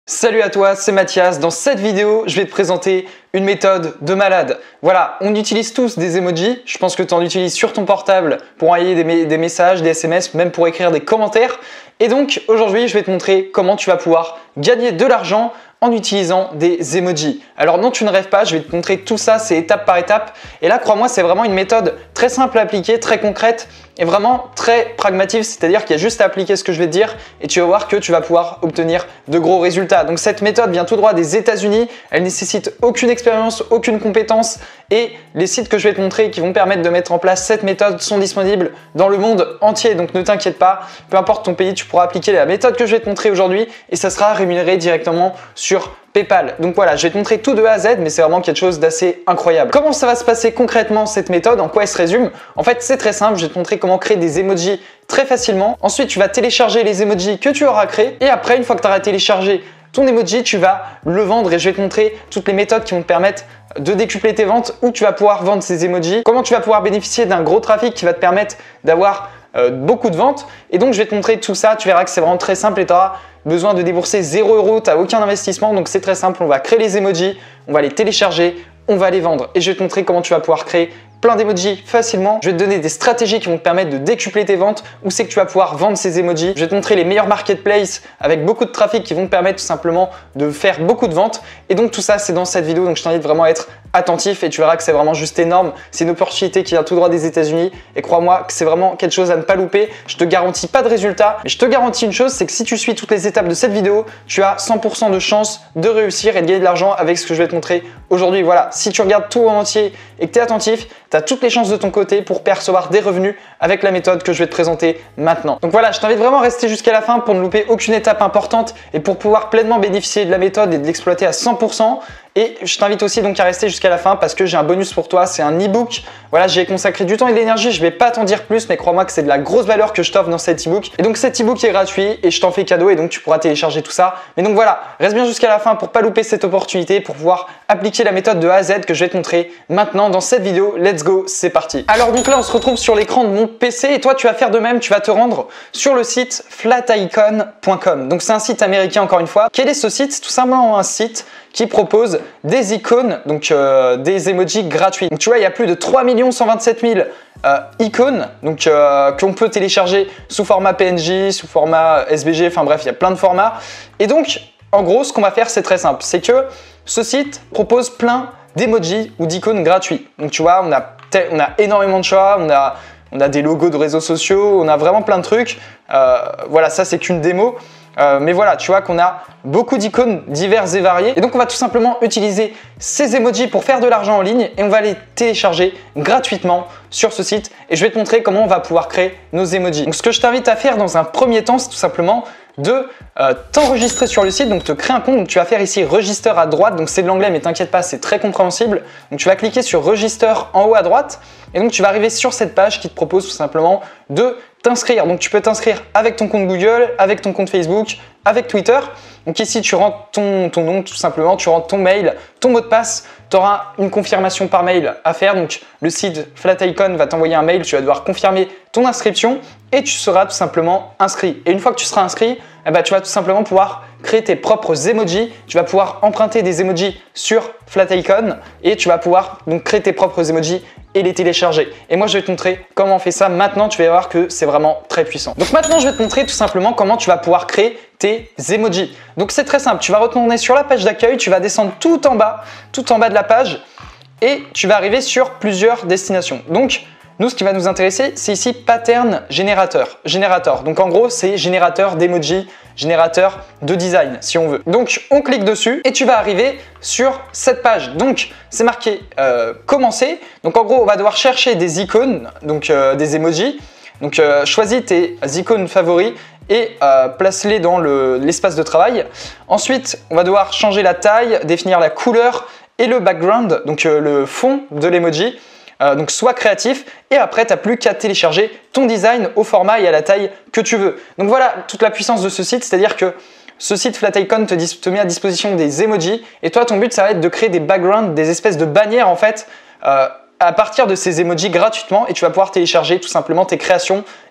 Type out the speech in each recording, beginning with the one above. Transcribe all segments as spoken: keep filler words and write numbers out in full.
Salut à toi, c'est Mathias. Dans cette vidéo, je vais te présenter une méthode de malade. Voilà, on utilise tous des emojis. Je pense que tu en utilises sur ton portable pour envoyer des, des messages, des S M S, même pour écrire des commentaires. Et donc, aujourd'hui, je vais te montrer comment tu vas pouvoir gagner de l'argent en utilisant des emojis. Alors non, tu ne rêves pas, je vais te montrer tout ça, c'est étape par étape. Et là, crois-moi, c'est vraiment une méthode très simple à appliquer, très concrète et vraiment très pragmatique, c'est-à-dire qu'il y a juste à appliquer ce que je vais te dire et tu vas voir que tu vas pouvoir obtenir de gros résultats. Donc cette méthode vient tout droit des États-Unis, elle nécessite aucune expérience, aucune compétence et les sites que je vais te montrer qui vont permettre de mettre en place cette méthode sont disponibles dans le monde entier. Donc ne t'inquiète pas, peu importe ton pays, tu pourras appliquer la méthode que je vais te montrer aujourd'hui et ça sera rémunéré directement sur PayPal. Donc voilà, je vais te montrer tout de A à Z, mais c'est vraiment quelque chose d'assez incroyable. Comment ça va se passer concrètement cette méthode? En quoi elle se résume? En fait, c'est très simple, je vais te montrer comment créer des emojis très facilement. Ensuite, tu vas télécharger les emojis que tu auras créés et après, une fois que tu auras téléchargé ton emoji, tu vas le vendre et je vais te montrer toutes les méthodes qui vont te permettre de décupler tes ventes, où tu vas pouvoir vendre ces emojis, comment tu vas pouvoir bénéficier d'un gros trafic qui va te permettre d'avoir euh, beaucoup de ventes. Et donc, je vais te montrer tout ça. Tu verras que c'est vraiment très simple et tu auras besoin de débourser zéro euro, tu n'as aucun investissement. Donc, c'est très simple. On va créer les emojis, on va les télécharger, on va les vendre. Et je vais te montrer comment tu vas pouvoir créer plein d'emojis facilement. Je vais te donner des stratégies qui vont te permettre de décupler tes ventes, où c'est que tu vas pouvoir vendre ces emojis. Je vais te montrer les meilleurs marketplaces avec beaucoup de trafic qui vont te permettre tout simplement de faire beaucoup de ventes. Et donc tout ça, c'est dans cette vidéo. Donc je t'invite vraiment à être attentif et tu verras que c'est vraiment juste énorme. C'est une opportunité qui vient tout droit des États-Unis et crois-moi que c'est vraiment quelque chose à ne pas louper. Je te garantis pas de résultat, mais je te garantis une chose, c'est que si tu suis toutes les étapes de cette vidéo, tu as cent pour cent de chance de réussir et de gagner de l'argent avec ce que je vais te montrer aujourd'hui. Voilà, si tu regardes tout en entier et que tu es attentif, tu as toutes les chances de ton côté pour percevoir des revenus avec la méthode que je vais te présenter maintenant. Donc voilà, je t'invite vraiment à rester jusqu'à la fin pour ne louper aucune étape importante et pour pouvoir pleinement bénéficier de la méthode et de l'exploiter à cent pour cent. Et je t'invite aussi donc à rester jusqu'à la fin parce que j'ai un bonus pour toi, c'est un e-book. Voilà, j'y ai consacré du temps et de l'énergie, je vais pas t'en dire plus, mais crois-moi que c'est de la grosse valeur que je t'offre dans cet e-book. Et donc cet e-book est gratuit et je t'en fais cadeau et donc tu pourras télécharger tout ça. Mais donc voilà, reste bien jusqu'à la fin pour pas louper cette opportunité, pour pouvoir appliquer la méthode de A à Z que je vais te montrer maintenant dans cette vidéo. Let's go, c'est parti. Alors donc là, on se retrouve sur l'écran de mon P C et toi, tu vas faire de même, tu vas te rendre sur le site flaticon point com. Donc c'est un site américain encore une fois. Quel est ce site? C'est tout simplement un site qui propose des icônes, donc euh, des emojis gratuits. Donc tu vois, il y a plus de trois millions cent vingt-sept mille euh, icônes donc euh, qu'on peut télécharger sous format P N G, sous format S V G, enfin bref, il y a plein de formats. Et donc, en gros, ce qu'on va faire, c'est très simple. C'est que ce site propose plein d'emojis ou d'icônes gratuits. Donc tu vois, on a, on a énormément de choix, on a, on a des logos de réseaux sociaux, on a vraiment plein de trucs. Euh, voilà, ça c'est qu'une démo. Euh, mais voilà, tu vois qu'on a beaucoup d'icônes diverses et variées. Et donc, on va tout simplement utiliser ces emojis pour faire de l'argent en ligne et on va les télécharger gratuitement sur ce site. Et je vais te montrer comment on va pouvoir créer nos emojis. Donc, ce que je t'invite à faire dans un premier temps, c'est tout simplement de euh, t'enregistrer sur le site, donc te créer un compte. Donc, tu vas faire ici Register à droite. Donc, c'est de l'anglais, mais t'inquiète pas, c'est très compréhensible. Donc, tu vas cliquer sur Register en haut à droite. Et donc, tu vas arriver sur cette page qui te propose tout simplement de t'inscrire. Donc, tu peux t'inscrire avec ton compte Google, avec ton compte Facebook, avec Twitter. Donc ici, tu rentres ton, ton nom tout simplement, tu rentres ton mail, ton mot de passe, tu auras une confirmation par mail à faire. Donc le site Flaticon va t'envoyer un mail, tu vas devoir confirmer ton inscription et tu seras tout simplement inscrit. Et une fois que tu seras inscrit, eh ben, tu vas tout simplement pouvoir créer tes propres emojis. Tu vas pouvoir emprunter des emojis sur Flaticon et tu vas pouvoir donc créer tes propres emojis et les télécharger. Et moi, je vais te montrer comment on fait ça maintenant. Tu vas voir que c'est vraiment très puissant. Donc maintenant, je vais te montrer tout simplement comment tu vas pouvoir créer tes emojis. Donc c'est très simple. Tu vas retourner sur la page d'accueil. Tu vas descendre tout en bas, tout en bas de la page et tu vas arriver sur plusieurs destinations. Donc, nous, ce qui va nous intéresser, c'est ici Pattern Générateur. Générateur. Donc en gros, c'est générateur d'emojis, générateur de design, si on veut. Donc on clique dessus et tu vas arriver sur cette page. Donc c'est marqué euh, commencer. Donc en gros, on va devoir chercher des icônes, donc euh, des emojis. Donc euh, choisis tes icônes favoris et euh, place-les dans l'espace le, de travail. Ensuite, on va devoir changer la taille, définir la couleur et le background, donc euh, le fond de l'emoji. Euh, donc sois créatif et après tu n'as plus qu'à télécharger ton design au format et à la taille que tu veux. Donc voilà toute la puissance de ce site, c'est-à-dire que ce site Flaticon te, te met à disposition des emojis et toi ton but ça va être de créer des backgrounds, des espèces de bannières en fait euh, à partir de ces emojis gratuitement et tu vas pouvoir télécharger tout simplement tes créations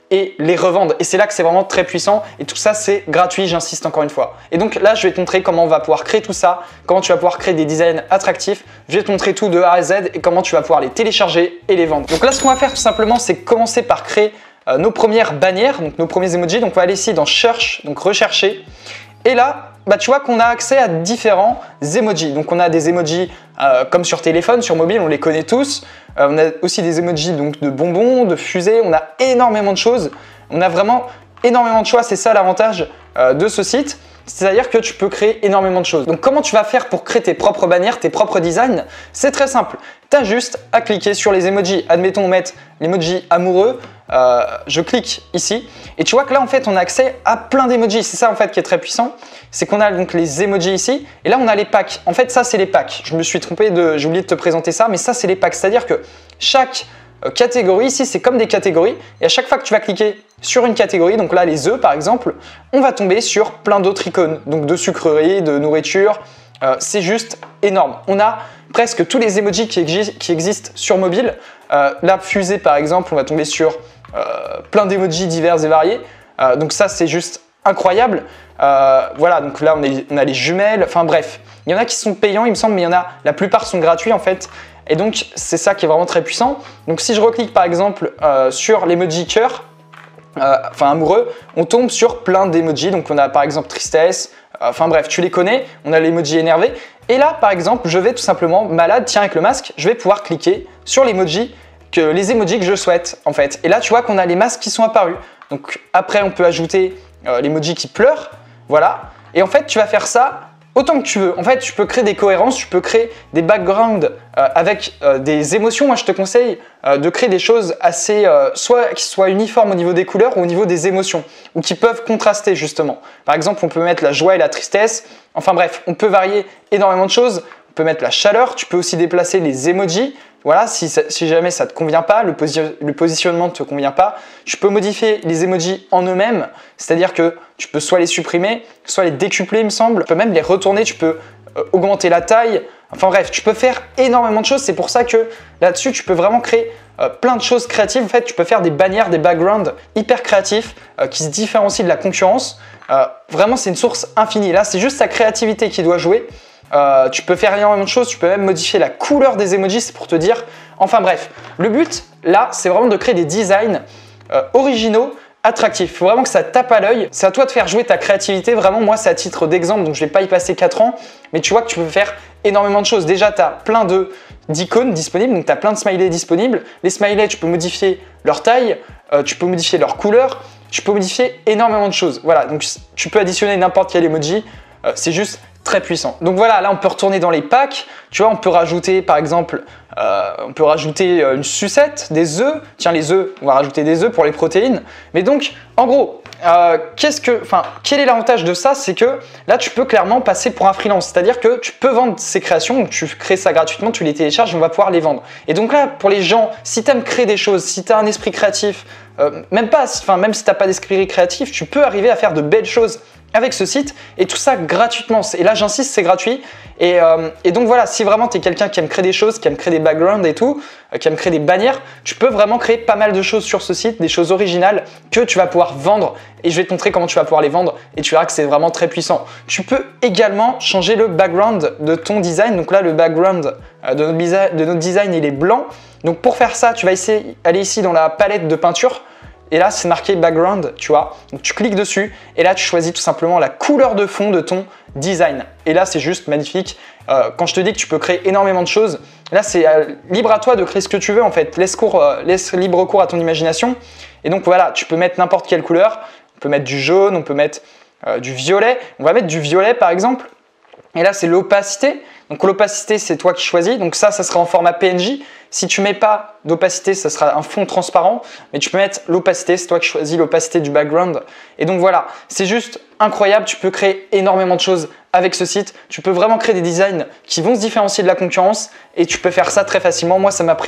et les revendre. Et c'est là que c'est vraiment très puissant. Et tout ça, c'est gratuit, j'insiste encore une fois. Et donc là, je vais te montrer comment on va pouvoir créer tout ça, comment tu vas pouvoir créer des designs attractifs. Je vais te montrer tout de A à Z et comment tu vas pouvoir les télécharger et les vendre. Donc là, ce qu'on va faire tout simplement, c'est commencer par créer euh, nos premières bannières, donc nos premiers emojis. Donc on va aller ici dans Search, donc rechercher. Et là, bah, tu vois qu'on a accès à différents emojis. Donc on a des emojis euh, comme sur téléphone, sur mobile, on les connaît tous. Euh, on a aussi des emojis donc, de bonbons, de fusées, on a énormément de choses. On a vraiment énormément de choix, c'est ça l'avantage euh, de ce site. C'est-à-dire que tu peux créer énormément de choses. Donc comment tu vas faire pour créer tes propres bannières, tes propres designs? C'est très simple. Tu as juste à cliquer sur les emojis. Admettons, on met l'emoji amoureux. Euh, je clique ici et tu vois que là en fait on a accès à plein d'emojis. C'est ça en fait qui est très puissant. C'est qu'on a donc les emojis ici et là on a les packs. En fait ça c'est les packs. Je me suis trompé, de, j'ai oublié de te présenter ça, mais ça c'est les packs. C'est-à-dire que chaque euh, catégorie ici c'est comme des catégories et à chaque fois que tu vas cliquer sur une catégorie, donc là les œufs par exemple, on va tomber sur plein d'autres icônes. Donc de sucreries, de nourriture. Euh, c'est juste énorme. On a presque tous les emojis qui, exi qui existent sur mobile. Euh, la fusée par exemple, on va tomber sur euh, plein d'emojis divers et variés. Euh, donc ça c'est juste incroyable. Euh, voilà, donc là on, est, on a les jumelles, enfin bref. Il y en a qui sont payants il me semble, mais il y en a, la plupart sont gratuits en fait. Et donc c'est ça qui est vraiment très puissant. Donc si je reclique par exemple euh, sur l'emoji cœur, euh, enfin amoureux, on tombe sur plein d'emojis. Donc on a par exemple tristesse, euh, enfin bref, tu les connais. On a l'emoji énervé. Et là par exemple, je vais tout simplement malade, tiens avec le masque, je vais pouvoir cliquer sur l'emoji que les emojis que je souhaite en fait. Et là tu vois qu'on a les masques qui sont apparus. Donc après on peut ajouter euh, l'emoji qui pleure, voilà. Et en fait tu vas faire ça autant que tu veux. En fait tu peux créer des cohérences, tu peux créer des backgrounds euh, avec euh, des émotions. Moi je te conseille euh, de créer des choses assez, euh, soit qui soient uniformes au niveau des couleurs ou au niveau des émotions, ou qui peuvent contraster justement. Par exemple on peut mettre la joie et la tristesse, enfin bref, on peut varier énormément de choses. On peut mettre la chaleur, tu peux aussi déplacer les emojis. Voilà, si, si jamais ça ne te convient pas, le, posi le positionnement ne te convient pas, tu peux modifier les emojis en eux-mêmes, c'est-à-dire que tu peux soit les supprimer, soit les décupler il me semble, tu peux même les retourner, tu peux euh, augmenter la taille, enfin bref, tu peux faire énormément de choses, c'est pour ça que là-dessus tu peux vraiment créer euh, plein de choses créatives, en fait tu peux faire des bannières, des backgrounds hyper créatifs euh, qui se différencient de la concurrence, euh, vraiment c'est une source infinie, là c'est juste ta créativité qui doit jouer. Euh, tu peux faire énormément de choses, tu peux même modifier la couleur des emojis, c'est pour te dire. Enfin bref, le but là, c'est vraiment de créer des designs euh, originaux, attractifs. Il faut vraiment que ça tape à l'œil. C'est à toi de faire jouer ta créativité. Vraiment, moi, c'est à titre d'exemple, donc je ne vais pas y passer quatre ans. Mais tu vois que tu peux faire énormément de choses. Déjà, tu as plein d'icônes disponibles, donc tu as plein de smileys disponibles. Les smileys, tu peux modifier leur taille, euh, tu peux modifier leur couleur, tu peux modifier énormément de choses. Voilà, donc tu peux additionner n'importe quel emoji. Euh, c'est juste très puissant. Donc voilà, là on peut retourner dans les packs, tu vois, on peut rajouter par exemple, euh, on peut rajouter une sucette, des œufs, tiens les œufs, on va rajouter des œufs pour les protéines. Mais donc, en gros, euh, qu'est-ce que, enfin, quel est l'avantage de ça? C'est que là tu peux clairement passer pour un freelance, c'est-à-dire que tu peux vendre ces créations, donc tu crées ça gratuitement, tu les télécharges, on va pouvoir les vendre. Et donc là, pour les gens, si tu aimes créer des choses, si tu as un esprit créatif, euh, même pas, enfin même si tu n'as pas d'esprit créatif, tu peux arriver à faire de belles choses avec ce site et tout ça gratuitement. Et là j'insiste, c'est gratuit. Et, euh, et donc voilà, si vraiment tu es quelqu'un qui aime créer des choses, qui aime créer des backgrounds et tout, euh, qui aime créer des bannières, tu peux vraiment créer pas mal de choses sur ce site, des choses originales que tu vas pouvoir vendre. Et je vais te montrer comment tu vas pouvoir les vendre et tu verras que c'est vraiment très puissant. Tu peux également changer le background de ton design. Donc là le background euh, de, notre de notre design il est blanc. Donc pour faire ça, tu vas essayer, aller ici dans la palette de peinture. Et là, c'est marqué background, tu vois. Donc, tu cliques dessus et là, tu choisis tout simplement la couleur de fond de ton design. Et là, c'est juste magnifique. Euh, quand je te dis que tu peux créer énormément de choses, là, c'est euh, libre à toi de créer ce que tu veux en fait. Laisse, cours, euh, laisse libre cours à ton imagination. Et donc, voilà, tu peux mettre n'importe quelle couleur. On peut mettre du jaune, on peut mettre euh, du violet. On va mettre du violet par exemple. Et là, c'est l'opacité. Donc, l'opacité, c'est toi qui choisis. Donc, ça, ça sera en format P N J. Si tu mets pas d'opacité, ça sera un fond transparent, mais tu peux mettre l'opacité, c'est toi qui choisis l'opacité du background. Et donc voilà, c'est juste incroyable, tu peux créer énormément de choses avec ce site. Tu peux vraiment créer des designs qui vont se différencier de la concurrence et tu peux faire ça très facilement. Moi, ça m'a pris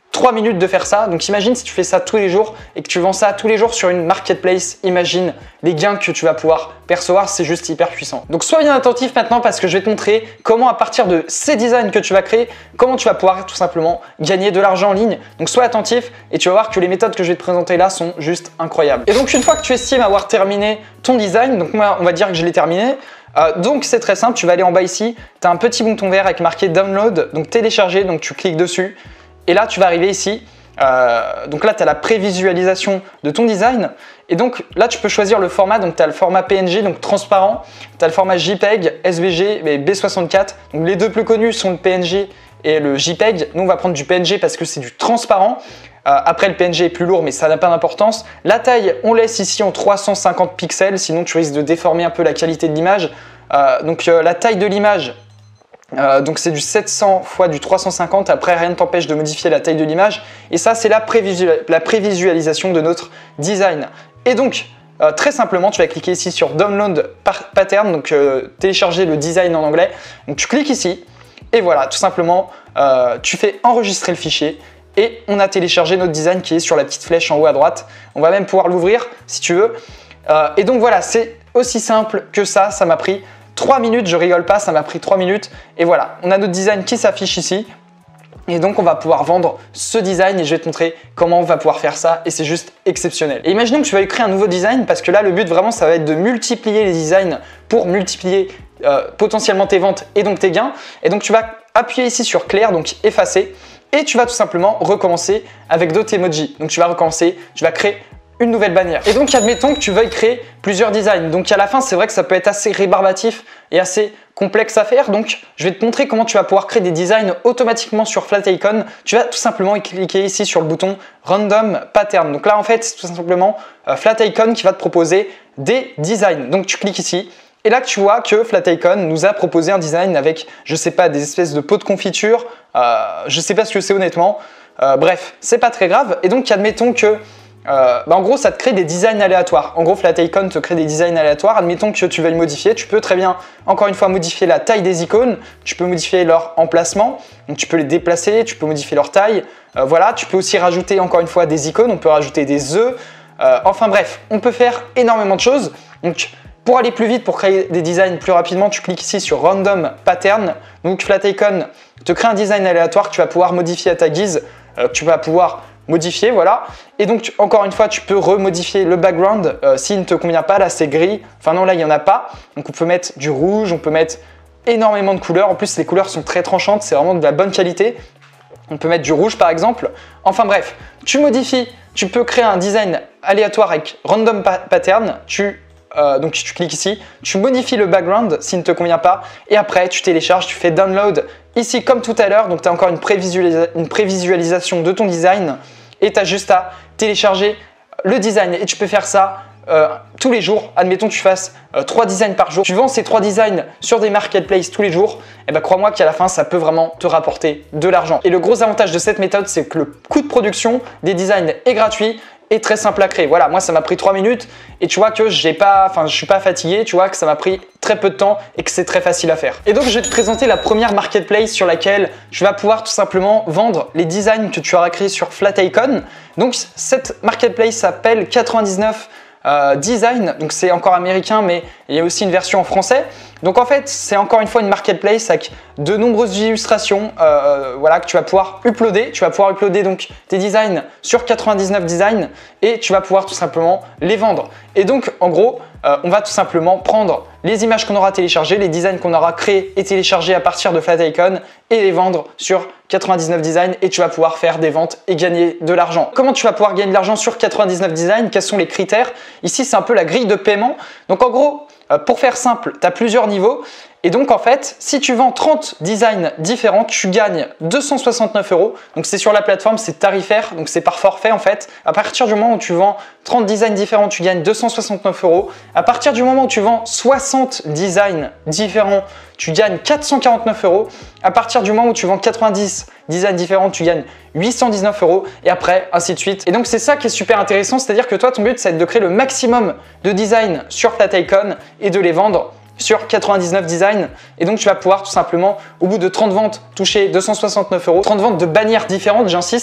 trois minutes de faire ça. Donc imagine si tu fais ça tous les jours et que tu vends ça tous les jours sur une marketplace, imagine les gains que tu vas pouvoir percevoir, c'est juste hyper puissant. Donc sois bien attentif maintenant parce que je vais te montrer comment à partir de ces designs que tu vas créer, comment tu vas pouvoir tout simplement gagner de l'argent en ligne. Donc sois attentif et tu vas voir que les méthodes que je vais te présenter là sont juste incroyables. Et donc une fois que tu estimes avoir terminé ton design, donc moi on va dire que je l'ai terminé, Euh, donc c'est très simple, tu vas aller en bas ici, tu as un petit bouton vert avec marqué download, donc télécharger, donc tu cliques dessus et là tu vas arriver ici, euh, donc là tu as la prévisualisation de ton design et donc là tu peux choisir le format, donc tu as le format P N G, donc transparent, tu as le format JPEG, S V G et B soixante-quatre, donc les deux plus connus sont le P N G et le JPEG. Nous on va prendre du P N G parce que c'est du transparent. Euh, après le P N G est plus lourd mais ça n'a pas d'importance. La taille on laisse ici en trois cent cinquante pixels, sinon tu risques de déformer un peu la qualité de l'image. Euh, donc euh, la taille de l'image, euh, donc c'est du sept cents fois du trois cent cinquante, après rien ne t'empêche de modifier la taille de l'image. Et ça c'est la, prévisual la prévisualisation de notre design. Et donc euh, très simplement tu vas cliquer ici sur Download Pattern, donc euh, télécharger le design en anglais. Donc tu cliques ici et voilà, tout simplement euh, tu fais enregistrer le fichier. Et on a téléchargé notre design qui est sur la petite flèche en haut à droite. On va même pouvoir l'ouvrir si tu veux. Euh, et donc voilà, c'est aussi simple que ça. Ça m'a pris trois minutes, je rigole pas, ça m'a pris trois minutes. Et voilà, on a notre design qui s'affiche ici. Et donc on va pouvoir vendre ce design et je vais te montrer comment on va pouvoir faire ça et c'est juste exceptionnel. Et imaginons que tu vas créer un nouveau design parce que là le but vraiment ça va être de multiplier les designs pour multiplier euh, potentiellement tes ventes et donc tes gains. Et donc tu vas appuyer ici sur clair, donc effacer. Et tu vas tout simplement recommencer avec d'autres emojis. Donc tu vas recommencer, tu vas créer une nouvelle bannière. Et donc admettons que tu veuilles créer plusieurs designs. Donc à la fin c'est vrai que ça peut être assez rébarbatif et assez complexe à faire. Donc je vais te montrer comment tu vas pouvoir créer des designs automatiquement sur Flaticon. Tu vas tout simplement cliquer ici sur le bouton Random Pattern. Donc là en fait c'est tout simplement euh, Flaticon qui va te proposer des designs. Donc tu cliques ici. Et là, tu vois que Flaticon nous a proposé un design avec, je sais pas, des espèces de pots de confiture. Euh, je sais pas ce que c'est honnêtement. Euh, bref, c'est pas très grave. Et donc, admettons que, euh, bah en gros, ça te crée des designs aléatoires. En gros, Flaticon te crée des designs aléatoires. Admettons que tu veuilles modifier. Tu peux très bien, encore une fois, modifier la taille des icônes. Tu peux modifier leur emplacement. Donc, tu peux les déplacer. Tu peux modifier leur taille. Euh, voilà. Tu peux aussi rajouter, encore une fois, des icônes. On peut rajouter des œufs. Euh, enfin bref, on peut faire énormément de choses. Donc, pour aller plus vite, pour créer des designs plus rapidement, tu cliques ici sur Random Pattern. Donc Flaticon te crée un design aléatoire que tu vas pouvoir modifier à ta guise, euh, que tu vas pouvoir modifier, voilà. Et donc tu, encore une fois, tu peux remodifier le background euh, s'il ne te convient pas. Là, c'est gris. Enfin non, là, il n'y en a pas. Donc on peut mettre du rouge, on peut mettre énormément de couleurs. En plus, les couleurs sont très tranchantes, c'est vraiment de la bonne qualité. On peut mettre du rouge par exemple. Enfin bref, tu modifies, tu peux créer un design aléatoire avec Random Pattern. Tu Euh, donc tu cliques ici, tu modifies le background s'il ne te convient pas et après tu télécharges, tu fais download ici comme tout à l'heure. Donc tu as encore une, prévisualisa une prévisualisation de ton design et tu as juste à télécharger le design et tu peux faire ça euh, tous les jours. Admettons que tu fasses euh, trois designs par jour, tu vends ces trois designs sur des marketplaces tous les jours, et ben crois-moi qu'à la fin ça peut vraiment te rapporter de l'argent. Et le gros avantage de cette méthode, c'est que le coût de production des designs est gratuit et très simple à créer. Voilà, moi ça m'a pris trois minutes et tu vois que j'ai pas, enfin je suis pas fatigué, tu vois que ça m'a pris très peu de temps et que c'est très facile à faire. Et donc je vais te présenter la première marketplace sur laquelle tu vas pouvoir tout simplement vendre les designs que tu auras créés sur Flaticon. Donc cette marketplace s'appelle quatre-vingt-dix-neuf euh, Design, donc c'est encore américain mais il y a aussi une version en français. Donc en fait c'est encore une fois une marketplace avec de nombreuses illustrations euh, voilà, que tu vas pouvoir uploader. Tu vas pouvoir uploader donc tes designs sur quatre-vingt-dix-neuf Design et tu vas pouvoir tout simplement les vendre. Et donc en gros euh, on va tout simplement prendre les images qu'on aura téléchargées, les designs qu'on aura créés et téléchargés à partir de Flaticon et les vendre sur quatre-vingt-dix-neuf Design et tu vas pouvoir faire des ventes et gagner de l'argent. Comment tu vas pouvoir gagner de l'argent sur quatre-vingt-dix-neuf Design? Quels sont les critères? Ici c'est un peu la grille de paiement. Donc en gros pour faire simple, tu as plusieurs niveaux et donc en fait, si tu vends trente designs différents, tu gagnes deux cent soixante-neuf euros. Donc c'est sur la plateforme, c'est tarifaire, donc c'est par forfait en fait. À partir du moment où tu vends trente designs différents, tu gagnes deux cent soixante-neuf euros. À partir du moment où tu vends soixante designs différents, tu gagnes quatre cent quarante-neuf euros. À partir du moment où tu vends quatre-vingt-dix designs différents, tu gagnes huit cent dix-neuf euros et après ainsi de suite. Et donc c'est ça qui est super intéressant, c'est-à-dire que toi ton but c'est de créer le maximum de designs sur Flaticon et de les vendre sur quatre-vingt-dix-neuf Design et donc tu vas pouvoir tout simplement au bout de trente ventes toucher deux cent soixante-neuf euros, trente ventes de bannières différentes, j'insiste,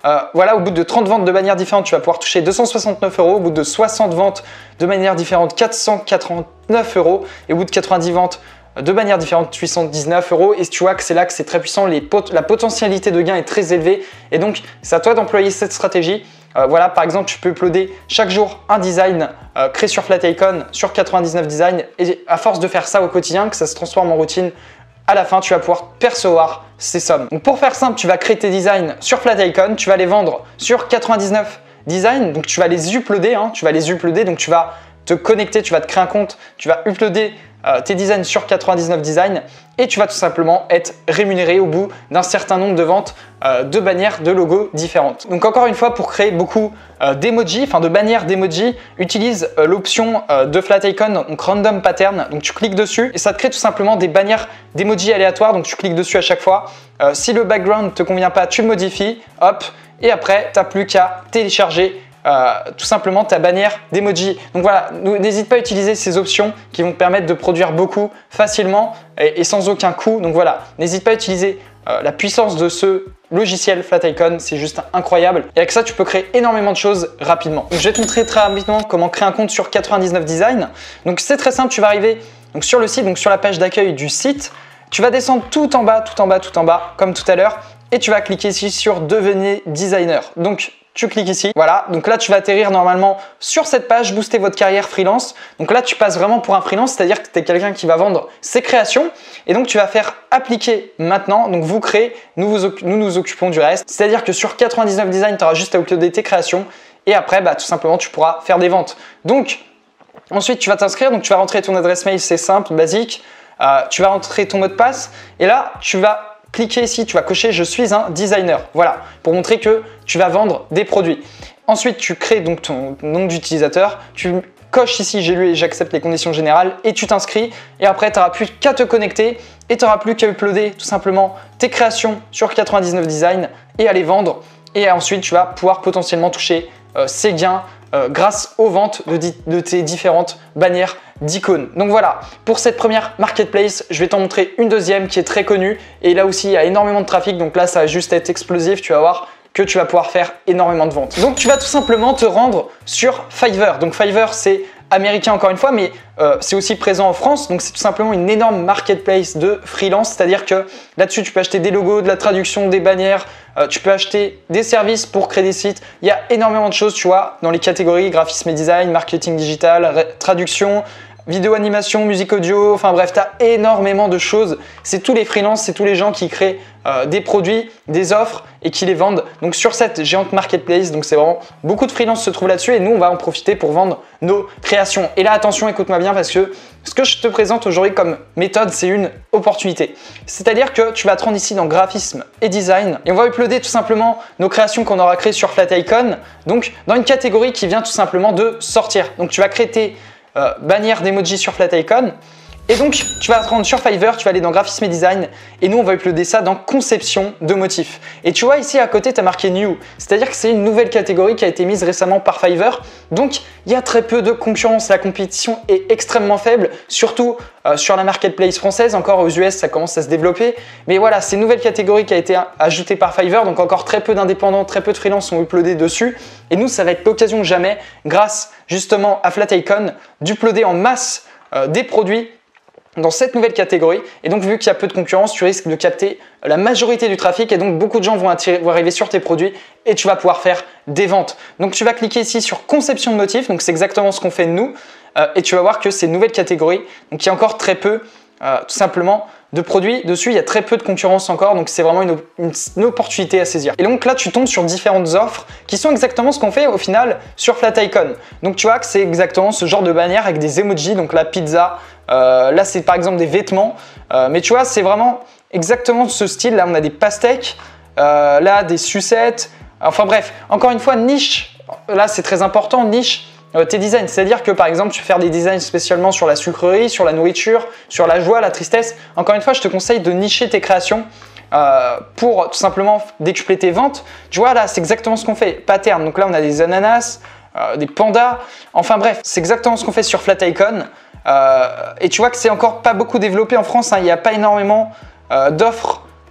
Euh, voilà, au bout de trente ventes de bannières différentes, tu vas pouvoir toucher deux cent soixante-neuf euros. Au bout de soixante ventes de bannières différentes, quatre cent quatre-vingt-neuf euros. Et au bout de quatre-vingt-dix ventes de bannières différentes, huit cent dix-neuf euros. Et tu vois que c'est là que c'est très puissant, les pot la potentialité de gain est très élevée. Et donc, c'est à toi d'employer cette stratégie. Euh, voilà, par exemple, tu peux uploader chaque jour un design euh, créé sur Flaticon sur quatre-vingt-dix-neuf designs. Et à force de faire ça au quotidien, que ça se transforme en routine, à la fin, tu vas pouvoir percevoir ces sommes. Donc, pour faire simple, tu vas créer tes designs sur Flaticon, tu vas les vendre sur quatre-vingt-dix-neuf designs. Donc, tu vas les uploader, hein, tu vas les uploader. Donc, tu vas te connecter, tu vas te créer un compte, tu vas uploader euh, tes designs sur quatre-vingt-dix-neuf designs et tu vas tout simplement être rémunéré au bout d'un certain nombre de ventes euh, de bannières, de logos différentes. Donc encore une fois, pour créer beaucoup euh, d'emojis, enfin de bannières d'emojis, utilise euh, l'option euh, de Flaticon, donc Random Pattern. Donc tu cliques dessus et ça te crée tout simplement des bannières d'emojis aléatoires. Donc tu cliques dessus à chaque fois. Euh, si le background ne te convient pas, tu le modifies, hop, et après, tu n'as plus qu'à télécharger Euh, tout simplement ta bannière d'emoji. Donc voilà, n'hésite pas à utiliser ces options qui vont te permettre de produire beaucoup facilement et, et sans aucun coût. Donc voilà, n'hésite pas à utiliser euh, la puissance de ce logiciel Flaticon, c'est juste incroyable. Et avec ça, tu peux créer énormément de choses rapidement. Donc je vais te montrer très rapidement comment créer un compte sur quatre-vingt-dix-neuf designs. Donc c'est très simple, tu vas arriver donc, sur le site, donc sur la page d'accueil du site. Tu vas descendre tout en bas, tout en bas, tout en bas, comme tout à l'heure. Et tu vas cliquer ici sur Devenez designer. Donc tu cliques ici, voilà, donc là tu vas atterrir normalement sur cette page Booster votre carrière freelance. Donc là tu passes vraiment pour un freelance, c'est-à-dire que tu es quelqu'un qui va vendre ses créations et donc tu vas faire appliquer maintenant, donc vous créez, nous vous, nous, nous occupons du reste. C'est-à-dire que sur quatre-vingt-dix-neuf designs, tu auras juste à uploader tes créations et après bah, tout simplement tu pourras faire des ventes. Donc ensuite tu vas t'inscrire, donc tu vas rentrer ton adresse mail, c'est simple, basique, euh, tu vas rentrer ton mot de passe et là tu vas cliquez ici, tu vas cocher « Je suis un designer ». Voilà, pour montrer que tu vas vendre des produits. Ensuite, tu crées donc ton nom d'utilisateur, tu coches ici « J'ai lu et j'accepte les conditions générales » et tu t'inscris. Et après, tu n'auras plus qu'à te connecter et tu n'auras plus qu'à uploader tout simplement tes créations sur quatre-vingt-dix-neuf designs et à les vendre. Et ensuite, tu vas pouvoir potentiellement toucher euh, ces gains euh, grâce aux ventes de, de tes différentes bannières d'icônes. Donc voilà, pour cette première marketplace, je vais t'en montrer une deuxième qui est très connue et là aussi il y a énormément de trafic, donc là ça va juste être explosif, tu vas voir que tu vas pouvoir faire énormément de ventes. Donc tu vas tout simplement te rendre sur Fiverr. Donc Fiverr c'est américain encore une fois, mais euh, c'est aussi présent en France, donc c'est tout simplement une énorme marketplace de freelance, c'est-à-dire que là-dessus tu peux acheter des logos, de la traduction, des bannières, euh, tu peux acheter des services pour créer des sites, il y a énormément de choses tu vois, dans les catégories graphisme et design, marketing digital, traduction, vidéo animation, musique audio, enfin bref, tu as énormément de choses. C'est tous les freelances, c'est tous les gens qui créent euh, des produits, des offres et qui les vendent. Donc sur cette géante marketplace, donc c'est vraiment beaucoup de freelances se trouvent là-dessus et nous on va en profiter pour vendre nos créations. Et là attention, écoute-moi bien parce que ce que je te présente aujourd'hui comme méthode, c'est une opportunité. C'est-à-dire que tu vas te rendre ici dans graphisme et design et on va uploader tout simplement nos créations qu'on aura créées sur Flaticon, donc dans une catégorie qui vient tout simplement de sortir. Donc tu vas créer tes Euh, bannière d'emoji sur Flaticon et donc tu vas te rendre sur Fiverr, tu vas aller dans graphisme et design et nous on va uploader ça dans conception de motifs. Et tu vois ici à côté tu as marqué new, c'est-à-dire que c'est une nouvelle catégorie qui a été mise récemment par Fiverr, donc il y a très peu de concurrence, la compétition est extrêmement faible, surtout euh, sur la marketplace française, encore aux U S ça commence à se développer, mais voilà c'est une nouvelle catégorie qui a été ajoutée par Fiverr, donc encore très peu d'indépendants, très peu de freelances sont uploadés dessus et nous ça va être l'occasion jamais, grâce justement à Flaticon, d'uploader en masse euh, des produits dans cette nouvelle catégorie et donc vu qu'il y a peu de concurrence, tu risques de capter la majorité du trafic et donc beaucoup de gens vont, attirer, vont arriver sur tes produits et tu vas pouvoir faire des ventes. Donc tu vas cliquer ici sur conception de motifs, donc c'est exactement ce qu'on fait nous euh, et tu vas voir que c'est une nouvelle catégorie, donc il y a encore très peu euh, tout simplement de produits dessus, il y a très peu de concurrence encore, donc c'est vraiment une, une, une opportunité à saisir. Et donc là, tu tombes sur différentes offres qui sont exactement ce qu'on fait au final sur Flaticon. Donc tu vois que c'est exactement ce genre de bannière avec des emojis, donc la pizza, euh, là c'est par exemple des vêtements, euh, mais tu vois, c'est vraiment exactement ce style. Là, on a des pastèques, euh, là des sucettes, enfin bref, encore une fois, niche, là c'est très important, niche, Euh, tes designs, c'est-à-dire que par exemple tu veux faire des designs spécialement sur la sucrerie, sur la nourriture, sur la joie, la tristesse. Encore une fois, je te conseille de nicher tes créations euh, pour tout simplement décupler tes ventes. Tu vois là, c'est exactement ce qu'on fait. Pattern, donc là on a des ananas, euh, des pandas, enfin bref, c'est exactement ce qu'on fait sur Flaticon. Euh, et tu vois que c'est encore pas beaucoup développé en France, hein. Il n'y a pas énormément euh, d'offres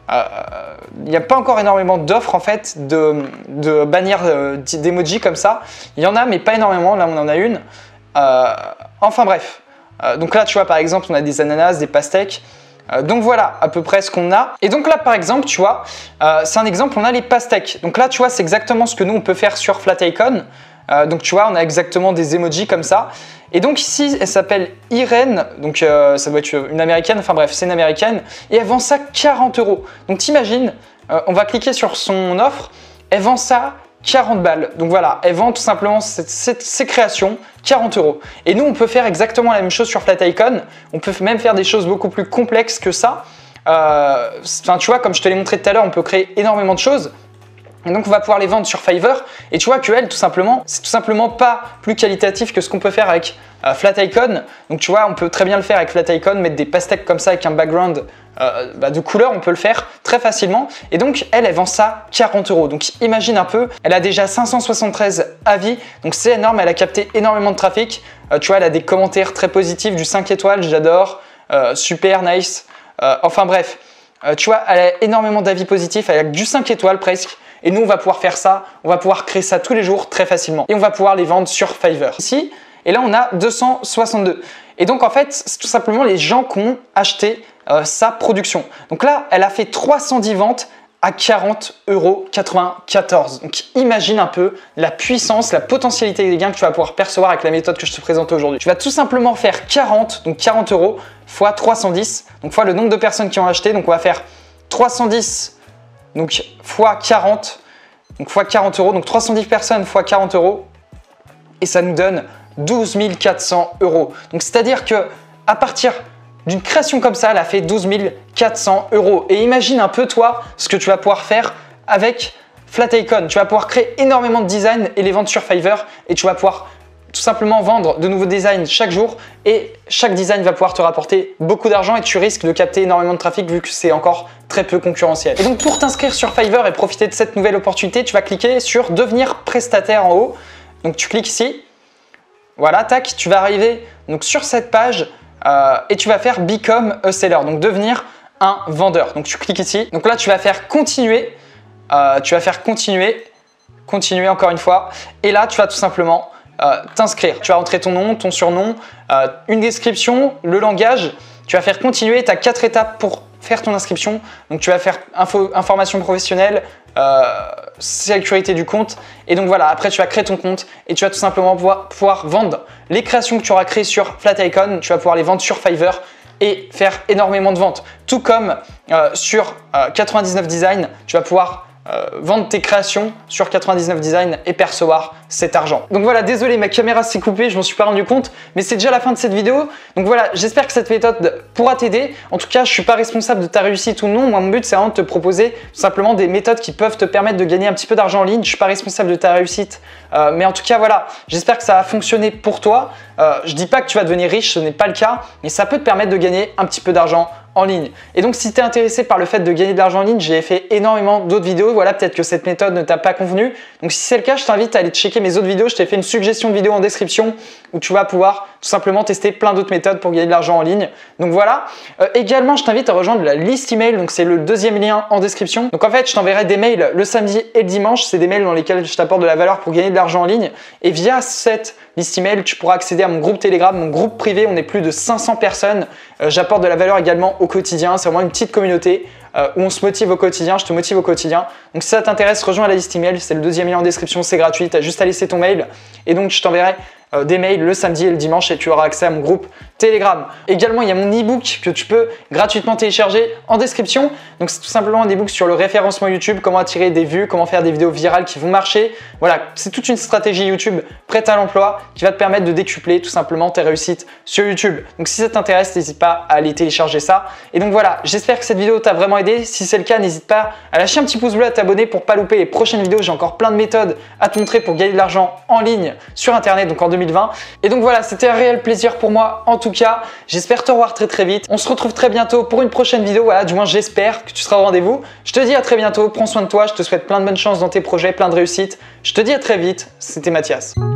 il n'y a pas encore énormément d'offres en fait de, de bannières euh, d'emoji comme ça. Il y en a mais pas énormément, là on en a une. Euh, enfin bref, euh, donc là tu vois par exemple on a des ananas, des pastèques. Euh, donc voilà à peu près ce qu'on a. Et donc là par exemple tu vois, euh, c'est un exemple, on a les pastèques. Donc là tu vois c'est exactement ce que nous on peut faire sur Flaticon. Euh, donc tu vois on a exactement des emojis comme ça. Et donc ici, elle s'appelle Irène, donc euh, ça doit être une américaine, enfin bref, c'est une américaine, et elle vend ça quarante euros. Donc t'imagines, euh, on va cliquer sur son offre, elle vend ça quarante balles. Donc voilà, elle vend tout simplement cette, cette, ses créations quarante euros. Et nous, on peut faire exactement la même chose sur Flaticon, on peut même faire des choses beaucoup plus complexes que ça. Euh, enfin, tu vois, comme je te l'ai montré tout à l'heure, on peut créer énormément de choses. Et donc on va pouvoir les vendre sur Fiverr et tu vois que elle tout simplement c'est tout simplement pas plus qualitatif que ce qu'on peut faire avec euh, Flaticon. Donc tu vois on peut très bien le faire avec Flaticon, mettre des pastèques comme ça avec un background euh, bah, de couleur, on peut le faire très facilement. Et donc elle elle vend ça quarante euros. Donc imagine un peu, elle a déjà cinq cent soixante-treize avis, donc c'est énorme, elle a capté énormément de trafic. Euh, tu vois elle a des commentaires très positifs, du cinq étoiles, j'adore, euh, super nice, euh, enfin bref. Euh, tu vois elle a énormément d'avis positifs, elle a du cinq étoiles presque. Et nous, on va pouvoir faire ça, on va pouvoir créer ça tous les jours très facilement. Et on va pouvoir les vendre sur Fiverr. Ici, et là, on a deux cent soixante-deux. Et donc, en fait, c'est tout simplement les gens qui ont acheté euh, sa production. Donc là, elle a fait trois cent dix ventes à quarante euros quatre-vingt-quatorze. Donc imagine un peu la puissance, la potentialité des gains que tu vas pouvoir percevoir avec la méthode que je te présente aujourd'hui. Tu vas tout simplement faire quarante, donc quarante euros fois trois cent dix, donc fois le nombre de personnes qui ont acheté. Donc on va faire trois cent dix donc fois quarante, donc fois quarante euros, donc trois cent dix personnes fois quarante euros, et ça nous donne douze mille quatre cents euros. Donc c'est-à-dire que à partir d'une création comme ça, elle a fait douze mille quatre cents euros. Et imagine un peu toi ce que tu vas pouvoir faire avec Flaticon. Tu vas pouvoir créer énormément de designs et les vendre sur Fiverr, et tu vas pouvoir tout simplement vendre de nouveaux designs chaque jour et chaque design va pouvoir te rapporter beaucoup d'argent et tu risques de capter énormément de trafic vu que c'est encore très peu concurrentiel. Et donc pour t'inscrire sur Fiverr et profiter de cette nouvelle opportunité, tu vas cliquer sur devenir prestataire en haut. Donc tu cliques ici, voilà, tac, tu vas arriver donc sur cette page euh, et tu vas faire Become a Seller, donc devenir un vendeur. Donc tu cliques ici, donc là tu vas faire continuer, euh, tu vas faire continuer, continuer encore une fois et là tu vas tout simplement Euh, t'inscrire. Tu vas rentrer ton nom, ton surnom, euh, une description, le langage. Tu vas faire continuer. Tu as quatre étapes pour faire ton inscription. Donc tu vas faire info, information professionnelle, euh, sécurité du compte. Et donc voilà, après tu vas créer ton compte et tu vas tout simplement pouvoir, pouvoir vendre les créations que tu auras créées sur Flaticon. Tu vas pouvoir les vendre sur Fiverr et faire énormément de ventes. Tout comme euh, sur euh, quatre-vingt-dix-neuf Design, tu vas pouvoir Euh, vendre tes créations sur quatre-vingt-dix-neuf Design et percevoir cet argent. Donc voilà, désolé, ma caméra s'est coupée, je m'en suis pas rendu compte, mais c'est déjà la fin de cette vidéo. Donc voilà, j'espère que cette méthode pourra t'aider. En tout cas, je suis pas responsable de ta réussite ou non. Moi, mon but, c'est vraiment de te proposer tout simplement des méthodes qui peuvent te permettre de gagner un petit peu d'argent en ligne. Je suis pas responsable de ta réussite, euh, mais en tout cas, voilà, j'espère que ça va fonctionner pour toi. Euh, je dis pas que tu vas devenir riche, ce n'est pas le cas, mais ça peut te permettre de gagner un petit peu d'argent en ligne. Et donc si tu es intéressé par le fait de gagner de l'argent en ligne, j'ai fait énormément d'autres vidéos. Voilà, peut-être que cette méthode ne t'a pas convenu. Donc si c'est le cas, je t'invite à aller checker mes autres vidéos. Je t'ai fait une suggestion de vidéo en description où tu vas pouvoir tout simplement tester plein d'autres méthodes pour gagner de l'argent en ligne. Donc voilà. Euh, également, je t'invite à rejoindre la liste email. Donc c'est le deuxième lien en description. Donc en fait, je t'enverrai des mails le samedi et le dimanche. C'est des mails dans lesquels je t'apporte de la valeur pour gagner de l'argent en ligne. Et via cette liste email, tu pourras accéder à mon groupe Telegram, mon groupe privé. On est plus de cinq cents personnes. Euh, J'apporte de la valeur également au quotidien. C'est vraiment une petite communauté euh, où on se motive au quotidien. Je te motive au quotidien. Donc si ça t'intéresse, rejoins la liste email. C'est le deuxième lien en description. C'est gratuit. Tu as juste à laisser ton mail. Et donc je t'enverrai euh, des mails le samedi et le dimanche et tu auras accès à mon groupe Telegram. Également, il y a mon e-book que tu peux gratuitement télécharger en description. Donc c'est tout simplement un e-book sur le référencement YouTube, comment attirer des vues, comment faire des vidéos virales qui vont marcher. Voilà, c'est toute une stratégie YouTube prête à l'emploi qui va te permettre de décupler tout simplement tes réussites sur YouTube. Donc si ça t'intéresse, n'hésite pas à aller télécharger ça. Et donc voilà, j'espère que cette vidéo t'a vraiment aidé. Si c'est le cas, n'hésite pas à lâcher un petit pouce bleu, à t'abonner pour pas louper les prochaines vidéos. J'ai encore plein de méthodes à te montrer pour gagner de l'argent en ligne sur Internet, donc en deux mille vingt. Et donc voilà, c'était un réel plaisir pour moi en tout cas. J'espère te revoir très très vite. On se retrouve très bientôt pour une prochaine vidéo. Voilà, du moins j'espère que tu seras au rendez-vous. Je te dis à très bientôt. Prends soin de toi. Je te souhaite plein de bonnes chances dans tes projets, plein de réussite. Je te dis à très vite. C'était Mathias.